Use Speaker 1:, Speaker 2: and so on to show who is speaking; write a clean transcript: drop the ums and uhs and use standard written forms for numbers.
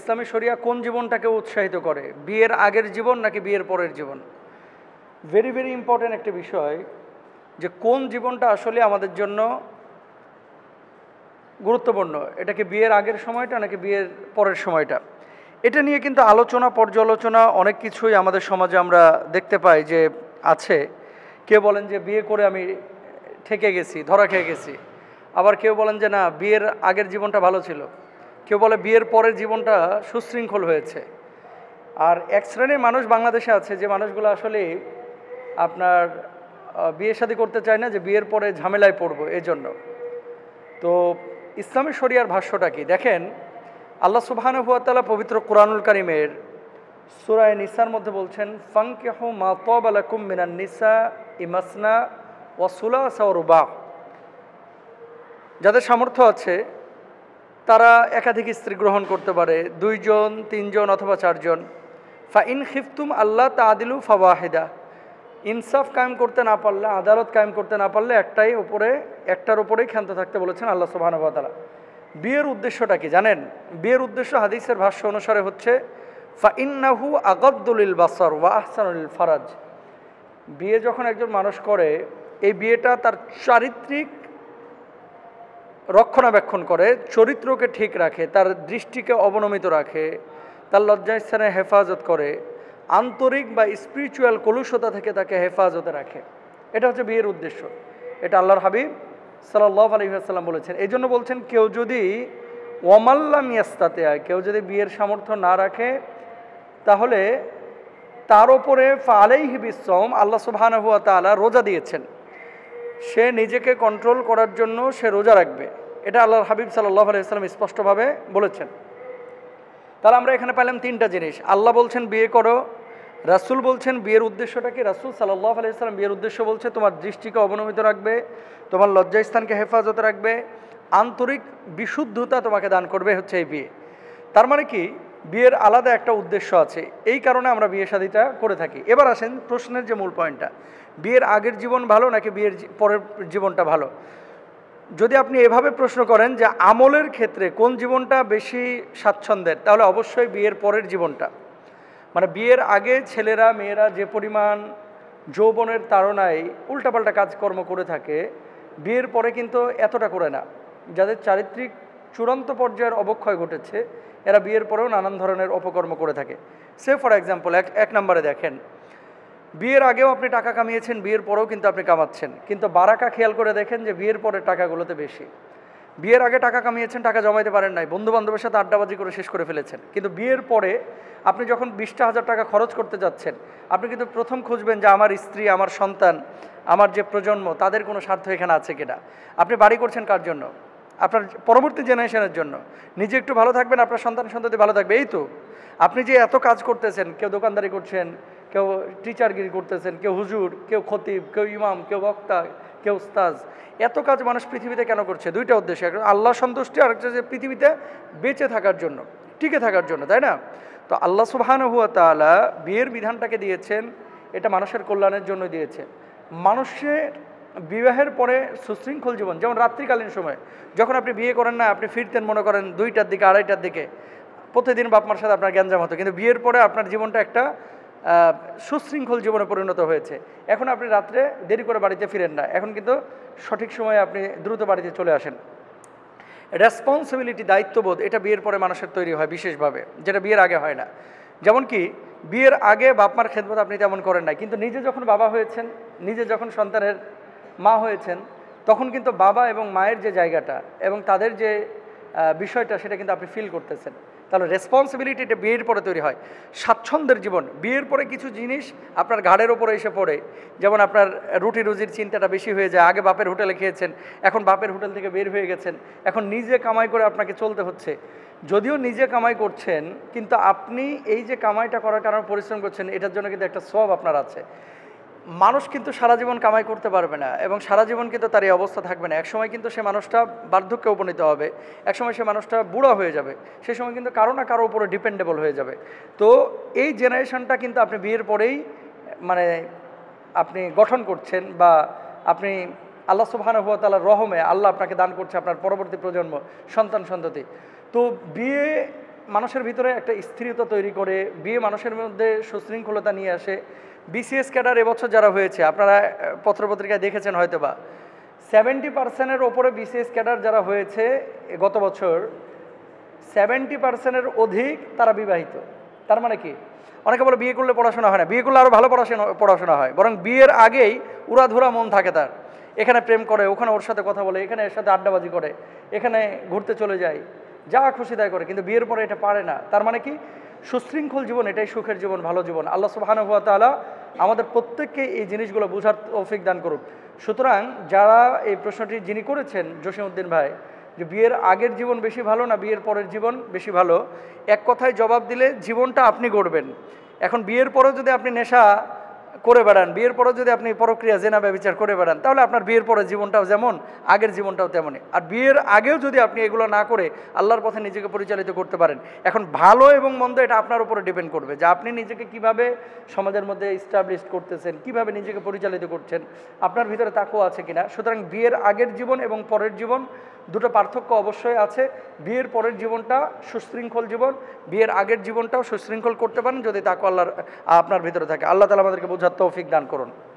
Speaker 1: ইসলামী শরিয়া কোন জীবনটাকে উৎসাহিত করে, বিয়ের আগের জীবন নাকি বিয়ের পরের জীবন? ভেরি ভেরি ইম্পর্ট্যান্ট একটা বিষয়, যে কোন জীবনটা আসলে আমাদের জন্য গুরুত্বপূর্ণ, এটা কি বিয়ের আগের সময়টা নাকি বিয়ের পরের সময়টা? এটা নিয়ে কিন্তু আলোচনা পর্যালোচনা অনেক কিছুই আমাদের সমাজে আমরা দেখতে পাই যে আছে। কেউ বলেন যে বিয়ে করে আমি ঠেকে গেছি, ধরা খেয়ে গেছি। আবার কেউ বলেন যে না, বিয়ের আগের জীবনটা ভালো ছিল। কেউ বলে বিয়ের পরের জীবনটা সুশৃঙ্খল হয়েছে। আর এক শ্রেণীর মানুষ বাংলাদেশে আছে যে মানুষগুলো আসলে আপনার বিয়ে শাদী করতে চায় না, যে বিয়ের পরে ঝামেলায় পড়বো এই জন্য। তো ইসলামী শরিয়ার ভাষ্যটা কি দেখেন, আল্লাহ সুবহানাহু ওয়া তাআলা পবিত্র কুরআনুল কারীমের সূরা নিসার মধ্যে বলছেন, ফানকিহু মা তাবা লাকুম মিনান নিসা মাসনা ওয়া সুলাসা ওয়া রুবা। যাদের সামর্থ্য আছে তারা একাধিক স্ত্রী গ্রহণ করতে পারে, 2 জন 3 জন অথবা 4 জন। ফা ইন খিফতুম আল্লাহ তাআদিলু ফাওয়াহিদা, ইনসাফ কায়েম করতে না পারলে, আদালত কায়েম করতে না পারলে একটার উপরেই ক্ষান্ত থাকতে বলেছেন আল্লাহ সুবহানাহু ওয়া তাআলা। বিয়ের উদ্দেশ্যটা কি জানেন? বিয়ের উদ্দেশ্য হাদিসের ভাষ্য অনুসারে হচ্ছে ফা ইন্নাহু আগাদ্দু লিল বাসার ওয়া আহসানু লিল ফারাজ। বিয়ে যখন একজন মানুষ করে, এই বিয়েটা তার চারিত্রিক রক্ষণাবেক্ষণ করে, চরিত্রকে ঠিক রাখে, তার দৃষ্টিকে অবনমিত রাখে, তার লজ্জাস্থানের হেফাজত করে, আন্তরিক বা স্পিরিচুয়াল কলুষতা থেকে তাকে হেফাজতে রাখে। এটা হচ্ছে বিয়ের উদ্দেশ্য। এটা আল্লাহর হাবিব সাল্লাল্লাহু আলাইহি ওয়াসাল্লাম বলেছেন। এই জন্য বলছেন, কেউ যদি ওয়ামাল্লাম ইয়াস্তাতিয়া, কেউ যদি বিয়ের সামর্থ্য না রাখে, তাহলে তার ওপরে ফালাইহি বিসসাওম, আল্লাহ সুবহানাহু ওয়া তাআলা রোজা দিয়েছেন, সে নিজেকে কন্ট্রোল করার জন্য সে রোজা রাখবে। এটা আল্লাহর হাবিব সাল্লাল্লাহু আলাইহি ওয়াসাল্লাম স্পষ্টভাবে বলেছেন। তাহলে আমরা এখানে পেলাম 3টা জিনিস। আল্লাহ বলছেন বিয়ে করো, রাসূল বলছেন বিয়ের উদ্দেশ্যটা কি। রাসূল সাল্লাল্লাহু আলাইহি ওয়াসাল্লাম বিয়ের উদ্দেশ্য বলছে তোমার দৃষ্টিকে অবনমিত রাখবে, তোমার লজ্জাস্থানকে হেফাজতে রাখবে, আন্তরিক বিশুদ্ধতা তোমাকে দান করবে, হচ্ছে এই বিয়ে। তার মানে কি, বিয়ের আলাদা একটা উদ্দেশ্য আছে, এই কারণে আমরা বিয়ে শাদীটা করে থাকি। এবার আসেন প্রশ্নের যে মূল পয়েন্টটা, বিয়ের আগের জীবন ভালো নাকি বিয়ের পরের জীবনটা ভালো? যদি আপনি এভাবে প্রশ্ন করেন যে আমলের ক্ষেত্রে কোন জীবনটা বেশি স্বাচ্ছন্দ্যের, তাহলে অবশ্যই বিয়ের পরের জীবনটা। মানে বিয়ের আগে ছেলেরা মেয়েরা যে পরিমাণ যৌবনের তাড়নায় উল্টাপাল্টা কাজকর্ম করে থাকে, বিয়ের পরে কিন্তু এতটা করে না। যাদের চারিত্রিক চূড়ান্ত পর্যায়ের অবক্ষয় ঘটেছে, এরা বিয়ের পরেও নানান ধরনের অপকর্ম করে থাকে। সে ফর এক্সাম্পল, এক নম্বরে দেখেন, বিয়ের আগেও আপনি টাকা কামিয়েছেন, বিয়ের পরেও কিন্তু আপনি কামাচ্ছেন, কিন্তু বারাকা খেয়াল করে দেখেন যে বিয়ের পরের টাকাগুলোতে বেশি। বিয়ের আগে টাকা কামিয়েছেন, টাকা জমাইতে পারেন নাই, বন্ধু বান্ধবের সাথে আড্ডাবাজি করে শেষ করে ফেলেছেন, কিন্তু বিয়ের পরে আপনি যখন 20,000 টাকা খরচ করতে যাচ্ছেন, আপনি কিন্তু প্রথম খুঁজবেন যে আমার স্ত্রী, আমার সন্তান, আমার যে প্রজন্ম, তাদের কোনো স্বার্থ এখানে আছে কিনা। আপনি বাড়ি করছেন কার জন্য? আপনার পরবর্তী জেনারেশনের জন্য। নিজে একটু ভালো থাকবেন, আপনার সন্তান সন্ততি ভালো থাকবে, এই তো। আপনি যে এত কাজ করতেছেন, কেউ দোকানদারি করছেন, কেউ টিচারগিরি করতেছেন, কেউ হুজুর, কেউ খতিব, কেউ ইমাম, কেউ বক্তা, কেউ উস্তাজ। এত কাজ মানুষ পৃথিবীতে কেন করছে? 2টা উদ্দেশ্য, একটা আল্লাহ সন্তুষ্টি, আর একটা যে পৃথিবীতে বেঁচে থাকার জন্য, টিকে থাকার জন্য, তাই না? তো আল্লাহ সুবহানাহু ওয়া তাআলা বিয়ের বিধানটাকে দিয়েছেন, এটা মানুষের কল্যাণের জন্য দিয়েছে। মানুষের বিবাহের পরে সুশৃঙ্খল জীবন, যেমন রাত্রিকালীন সময় যখন আপনি বিয়ে করেন না, আপনি ফিরতেন মনে করেন 2টার দিকে, 2:30টার দিকে, প্রতিদিন বাপমার সাথে আপনার গ্যাঞ্জাম হতো, কিন্তু বিয়ের পরে আপনার জীবনটা একটা সুশৃঙ্খল জীবনে পরিণত হয়েছে। এখন আপনি রাত্রে দেরি করে বাড়িতে ফিরেন না, এখন কিন্তু সঠিক সময়ে আপনি দ্রুত বাড়িতে চলে আসেন। রেসপন্সিবিলিটি, দায়িত্ববোধ, এটা বিয়ের পরে মানুষের তৈরি হয় বিশেষভাবে, যেটা বিয়ের আগে হয় না। যেমন কি, বিয়ের আগে বাপমার খেদমত আপনি তেমন করেন না, কিন্তু নিজে যখন বাবা হয়েছেন, নিজে যখন সন্তানের মা হয়েছেন, তখন কিন্তু বাবা এবং মায়ের যে জায়গাটা এবং তাদের যে বিষয়টা, সেটা কিন্তু আপনি ফিল করতেছেন। তাহলে রেসপন্সিবিলিটিটা বিয়ের পরে তৈরি হয়। স্বাচ্ছন্দ্যের জীবন, বিয়ের পরে কিছু জিনিস আপনার ঘাড়ের ওপরে এসে পড়ে, যেমন আপনার রুটি রুজির চিন্তাটা বেশি হয়ে যায়। আগে বাপের হোটেলে খেয়েছেন, এখন বাপের হোটেল থেকে বের হয়ে গেছেন, এখন নিজে কামাই করে আপনাকে চলতে হচ্ছে। যদিও নিজে কামাই করছেন, কিন্তু আপনি এই যে কামাইটা করার কারণে পরিশ্রম করছেন, এটার জন্য কিন্তু একটা সওয়াব আপনার আছে। মানুষ কিন্তু সারা জীবন কামাই করতে পারবে না, এবং সারা জীবন কিন্তু তার এই অবস্থা থাকবে না। একসময় কিন্তু সে মানুষটা বার্ধক্যে উপনীত হবে, একসময় সে মানুষটা বুড়া হয়ে যাবে, সে সময় কিন্তু কারো না কারো উপরে ডিপেন্ডেবল হয়ে যাবে। তো এই জেনারেশনটা কিন্তু আপনি বিয়ের পরেই মানে আপনি গঠন করছেন, বা আপনি আল্লাহ সুবহানাহু ওয়া তাআলার রহমে আল্লাহ আপনাকে দান করছে আপনার পরবর্তী প্রজন্ম, সন্তান সন্ততি। তো বিয়ে মানুষের ভিতরে একটা স্থিরতা তৈরি করে, বিয়ে মানুষের মধ্যে সুশৃঙ্খলতা নিয়ে আসে। বিসিএস ক্যাডার এবছর যারা হয়েছে, আপনারা পত্রপত্রিকায় দেখেছেন হয়তো বা, 70%-এর ওপরে বিসিএস ক্যাডার যারা হয়েছে গত বছর, 70%-এর অধিক তারা বিবাহিত। তার মানে কি? অনেকে বলে বিয়ে করলে পড়াশোনা হয় না, বিয়ে করলে আরও ভালো পড়াশোনা হয়, বরং বিয়ের আগেই উড়াধুরা মন থাকে তার। এখানে প্রেম করে, ওখানে ওর সাথে কথা বলে, এখানে এর সাথে আড্ডাবাজি করে, এখানে ঘুরতে চলে যায়, যা খুশি তাই করে, কিন্তু বিয়ের পরে এটা পারে না। তার মানে কি? সুশৃঙ্খল জীবন এটাই সুখের জীবন, ভালো জীবন। আল্লাহ সুবহানাহু ওয়া তাআলা আমাদের প্রত্যেককে এই জিনিসগুলো বোঝার তৌফিক দান করুন। সুতরাং যারা এই প্রশ্নটি যিনি করেছেন জসিমউদ্দিন ভাই, যে বিয়ের আগের জীবন বেশি ভালো না বিয়ের পরের জীবন বেশি ভালো, এক কথায় জবাব দিলে জীবনটা আপনি গড়বেন। এখন বিয়ের পরেও যদি আপনি নেশা করে বেড়ান, বিয়ের পরেও যদি আপনি পরক্রিয়া জেনা ব্যভিচার করে বেড়ান, তাহলে আপনার বিয়ের পরে জীবনটাও যেমন আগের জীবনটাও তেমনই। আর বিয়ের আগেও যদি আপনি এগুলো না করে আল্লাহর পথে নিজেকে পরিচালিত করতে পারেন, এখন ভালো এবং মন্দ এটা আপনার উপরে ডিপেন্ড করবে যে আপনি নিজেকে কিভাবে সমাজের মধ্যে ইস্টাবলিশ করতেছেন, কিভাবে নিজেকে পরিচালিত করছেন, আপনার ভিতরে তাকওয়া আছে কিনা। সুতরাং বিয়ের আগের জীবন এবং পরের জীবন দুটো পার্থক্য অবশ্যই আছে। বিয়ের পরের জীবনটা সুশৃঙ্খল জীবন, বিয়ের আগের জীবনটাও সুশৃঙ্খল করতে পারেন যদি তাকওয়া আল্লাহর আপনার ভিতরে থাকে। আল্লাহ তাআলা আমাদেরকে বোঝার তৌফিক দান করুন।